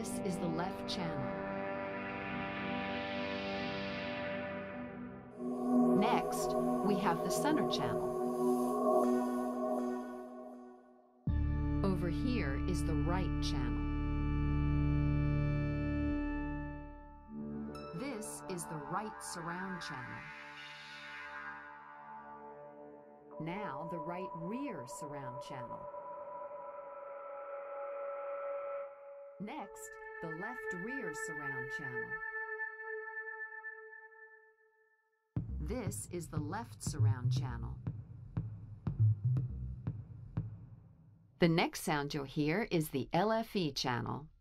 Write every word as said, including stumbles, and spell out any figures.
This is the left channel. Next, we have the center channel. Over here is the right channel. This is the right surround channel. Now the right rear surround channel. Next, the left rear surround channel. This is the left surround channel. The next sound you'll hear is the L F E channel.